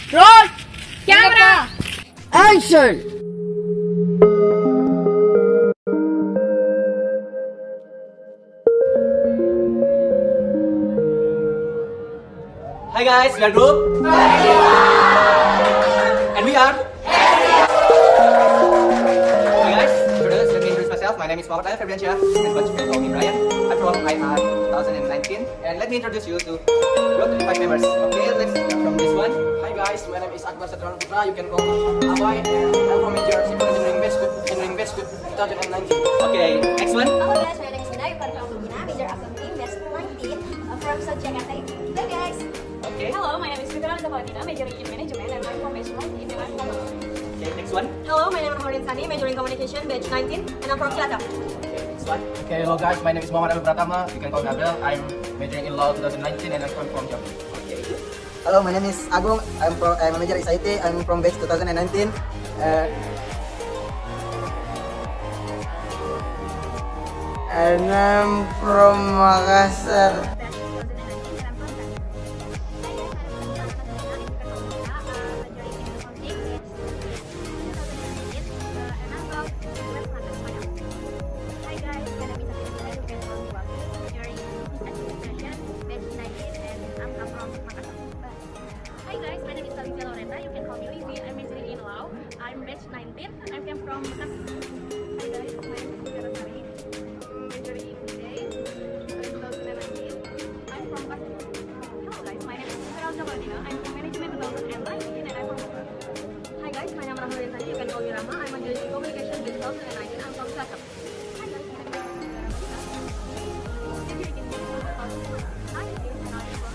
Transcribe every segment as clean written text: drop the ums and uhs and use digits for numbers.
Roll! Camera! Action! Hi guys, we are group and we are Hi guys, let me introduce myself. My name is Muhammad Febriansyah, and but you can call me Brian. I'm from IR 2019, and let me introduce you to group 5 members. Okay, let's start from this one. Hi guys, my name is Akbar Satran Putra. You can call me Abai, and I'm from major civil engineering batch 2019. Okay, next one. Hello guys, my name is Nina. You can call me Nina, major accounting batch 19 from South Jakarta. Hello guys. Okay. Hello, my name is Fitra Valentina, majoring in management, and I'm from batch 19 and I'm from. Okay, next one. Hello, my name is Maureen Sani, majoring communication batch 19 and I'm from Cilacap. Okay, next one. Okay, hello guys, my name is Muhammad Abel Pratama. You can call me Abel. I'm majoring in law 2019 and I'm from Jambi. Okay. Hello, my name is Agung. I'm a major in IT. I'm from batch 2019. And I'm from Makassar. Hi guys, my name is Alicia Loretta. You can call me Lizzie. I'm majoring in law. I'm batch 19. I came from Makassar. Hi guys, my name is Fira Sari. Majoring in business 2019. I'm from Makassar. Hello guys, my name is Fira Valentina. I'm from management 2019 and I'm from Makassar. Hi guys, my name is Rahma Rintani. You can call me Rama. I'm majoring in communication batch 2019. I'm from Cilacap. Hi guys, my name is Fira majoring in business 2019 and I'm from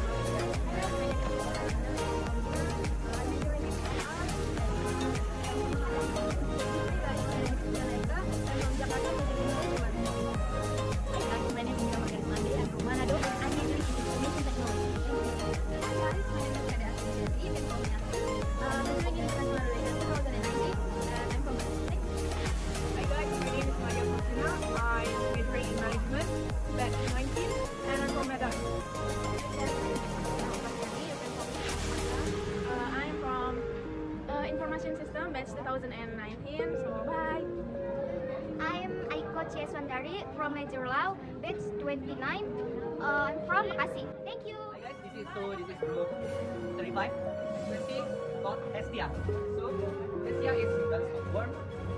information system batch 2019. So bye. I'm Aiko Cieswandari from Major Law, batch 29. I'm from Bekasi. Thank you. Hi guys, this is group 35 and 20 called Hestia. So Hestia is guns of worm.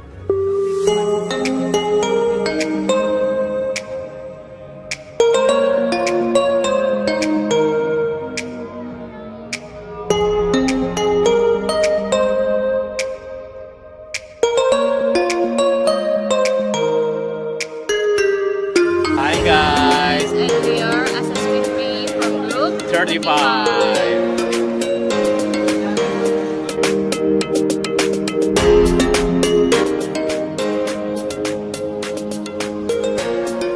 Hi guys, And we are SS53 from group 35.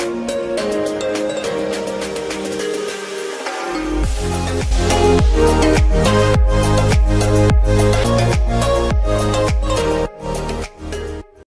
Thank you.